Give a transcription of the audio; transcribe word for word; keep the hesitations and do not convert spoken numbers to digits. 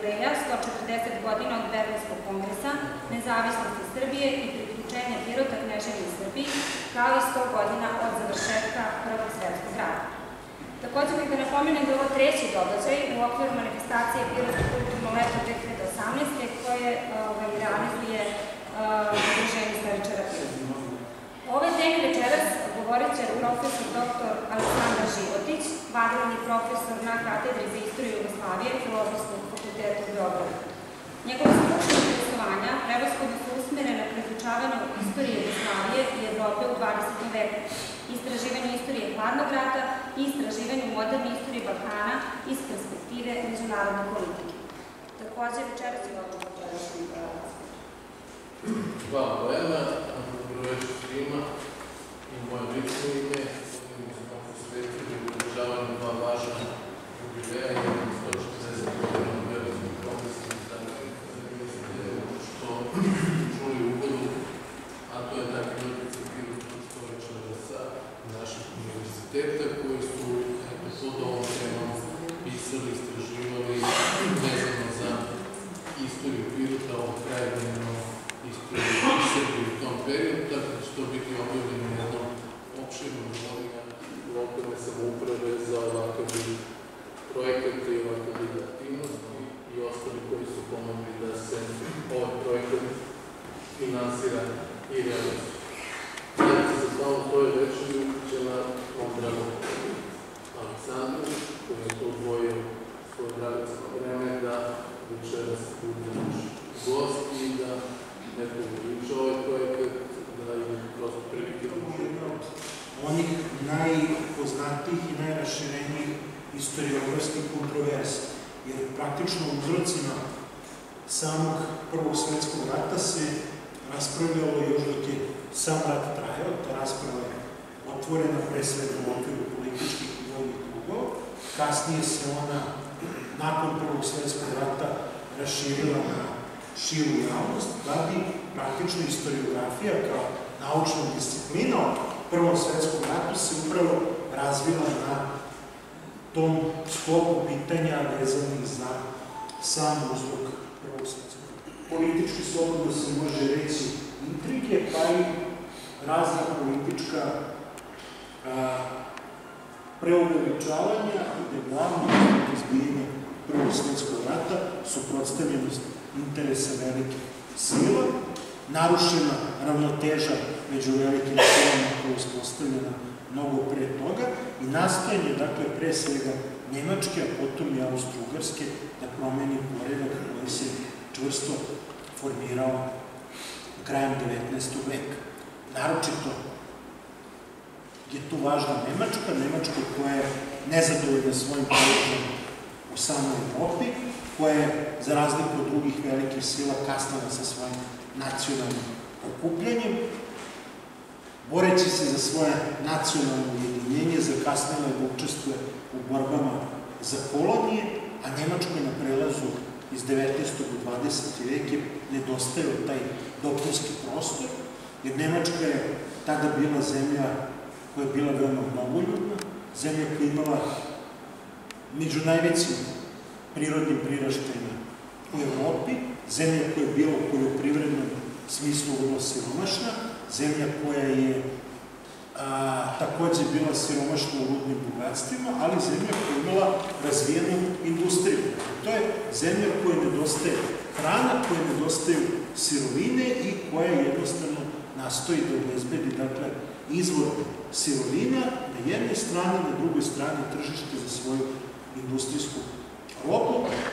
jubileja, sto četrdeset godina od Berlinskog kongresa, nezavisnosti Srbije i priključenja Pirota Kneževini Srbiji, kao i sto godina od završetka Prvog svetskog rata. Također bih da napomenem da je ovo treći događaj u okviru manifestacije Pirotsko kulturno leto dve hiljade osamnaeste koje realizuje Udruženje istoričara Pirota. Ove teme večeras govorit će profesor doktor Aleksandar Životić, vanredni profesor na katedri za istoriju Jugoslavije Filozofskog fakulteta u Beogradu. Njegove stručne interesovanja prevashodno su usmerene na priključavanju istorije Jugoslavije i Evrope u dvadesetom veku, istraživanju istorije hladnog rata i istraživanju moderne istorije Balkana iz perspektive međunarodne politike. Također, večeras je ovo večerašnji razgovor. Hvala Bojana, dobro večer svima i moje lično ime. Ovdje smo posvetili održavanju dva važna jubileja, jedan sto četrdeset godina od Berlinskog kongresa, što čuli u uvodu, a to je dakle doticaj pirotskog istoričara sa naših univerziteta koji su pod ovom temom pisali, istraživali vezano za istoriju Pirota, ovog krajevremeno istoriju Srbije u tom periodu, tako da će to biti objavljeno u jednom opširnom volima lokalne samouprave za ovakav projekate i ovakav aktivnosti i ostali koji su pomogli da se ovaj projekat finansira i realizuje. Ja se za svakom toj večeri uključena ovom dragom Aleksandru, koji je to odvojio svoje dragoceno vreme da večeras bude naš gost i da neko uviče ovaj projekat, da im prosto prilike uviđenja. Onih najpoznatijih i najraširenijih istoriografskih kontroverza, jer praktično u uzrocima samog Prvog svetskog rata se raspravljalo još dok je sam rat trajao. Ta rasprava je otvorena pre svega u okviru političkih i vojnih krugova. Kasnije se ona, nakon Prvog svetskog rata, raširila na širu javnost, da bi praktično istoriografija kao naučna disciplina od Prvom svetskom ratu se upravo razvila na tom sklopu pitanja vezanih za sam uzrok Prvog svetskog rata. Politički slobodno se može reći intrige, pa i razna politička preuveličavanja, gde glavno izbijenje Prvog svetskog rata, suprotstavljenost interesa velikih sila, narušena ravnoteža među velikim silama koja je uspostavljena mnogo pre toga i nastojanje, dakle, pre svega Nemačke, a potom i Austro-Ugarske, da promeni poredak koji se čvrsto formirao krajem devetnaestog veka. Naročito je tu važna Nemačka, Nemačka koja je nezadovoljna svojim položajem u samoj Evropi, koja je, za razliku od drugih velikih sila, kasnila sa svojim nacionalnim okupljanjem. Boreći se za svoje nacionalno ujedinjenje, zakasnila je da učestvuje u borbama za kolonije, a Nemačkoj na prelazu iz devetnaestog u dvadeseti vek je nedostajao taj dopunski prostor, jer Nemačka je tada bila zemlja koja je bila veoma mnogoljudna, zemlja koja je imala među najvećim prirodnim priraštajima u Evropi, zemlja koja je bila u poljoprivrednom smislu vrlo siromašna, zemlja koja je takođe bila siromašna u rudnim bogatstvima, ali zemlja koja je imala razvijenu industriju. To je zemlja koja nedostaje hrana, koja nedostaju sirovine i koja jednostavno nastoji da obezbedi, dakle, izvor sirovina na jednoj strani, na drugoj strani tržište za svoju industrijsku robu,